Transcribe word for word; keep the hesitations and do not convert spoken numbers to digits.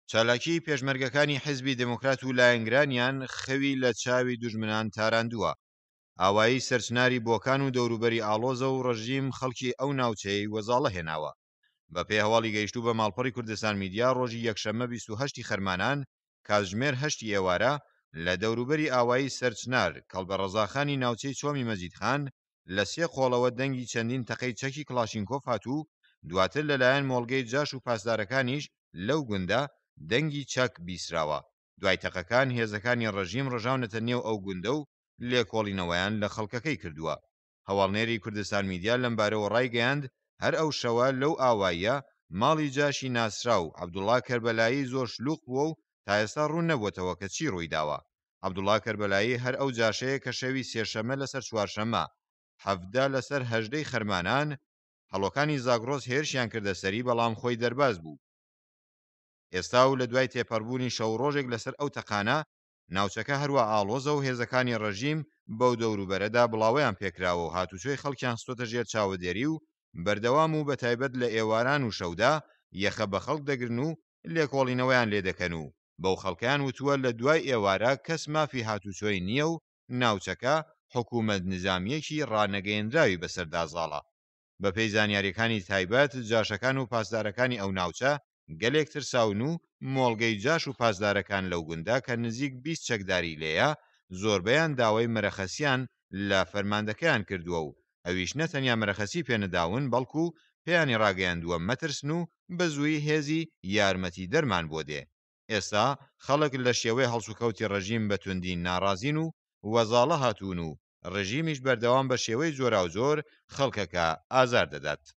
چالاکی پێشمەرگەکانی حیزبی دموکرات و لایەنگرانیان خەوی لە چاوی دوژمنان تاراندووە. ئاوایی سەرچناری بۆکان و دەوروبەری ئاڵۆزە و ڕژیم خەڵکی ئەو ناوچەی وەزاڵە هێناوە. بە پێی هەواڵی گەیشتوو بە ماڵپەڕی کوردستان میدیا ڕۆژی یەکشەممە بیست و هەشتی خەرمانان کاتژمێر هەشتی ئێوارە لە دەوروبەری ئاوایی سەرچنار کەڵبەڕەزاخانی ناوچەی چۆمی مەجیدخان لە سێ قۆڵەوە دەنگی چەندین تەقەی چەکی کڵاشینکۆف هاتوو. دواتر لەلایەن مۆڵگەی جاش و پاسدارەکانیش لەو گوندە دەنگی چەک بیسراوە. دوای تەقەکان هێزەکانی ڕژیم ڕژاونەتە نێو ئەو گوندە و لێکۆڵینەوەیان لە خەڵکەکەی کردووە. هەواڵنێری کوردستان میدیا لەمبارەوە ڕایگەیاند هەر ئەو شەوە لەو ئاواییە ماڵی جاشی ناسرا و عەبدوڵڵا کەربەلایی زۆر شلوغ بووە و تا ئێستا ڕوون نەبووەتەوە کە چی ڕووی داوە. عەبدوڵڵا کەربەلایی هەر ئەو جاشەیە کە شەوی سێشەممە لەسەر چوارشەممە هەڤدە لەسەر هەژدەی خەرمانان هەڵۆکانی زاگرۆس هێرشیان کردە سەری، بەڵام خۆی دەرباز بوو. ئێستا و لە دوای تێپەڕبوونی شەو ڕۆژێک لەسەر ئەو تەقانە ناوچەکە هەروە ئاڵۆزە و هێزەکانی ڕەژیم بەو دەوروبەرەدا بڵاویان پێکراوە و هاتوچۆی خەڵکیان ستۆتە ژێر چاوەدێری و بەردەوام و بەتایبەت لە ئێواران و شەودا یەخە بە خەڵک دەگرن و لێکۆڵینەوەیان لێ دەکەن و بەو خەڵکیان وتووە لە دوای ئێوارە کەس مافی هاتوچۆی نییە و ناوچەکە حکوومەت نظامیەکی ڕانەگەیەندراوی بەسەردازاڵە. بە پێی زانیاریەکانی تایبەت جاشەکان و پاسدارەکانی ئەو ناوچە گەلێک ترساون و مۆڵگەی جاش و پاسدارەکان لەو گوندە کە نزیک بیست چەکداری لێیە زۆربەیان داوای مەرەخەسیان لە فەرماندەکەیان کردووە و ئەویش نەتەنیا مەرەخەسی پێنەداون بەڵکو پێیانی ڕاگەیاندووە مەترسن و بەزووی هێزی یارمەتی دەرمان بۆ دێ. ئێستا خەڵک لە شێوەی هەڵسوکەوتی ڕەژیم بە توندی ناڕازین و وەزاڵە هاتوون و ڕژیمیش بەردەوام بە شێوەی جۆرا و جۆر خەڵکەکە ئازار دەدات.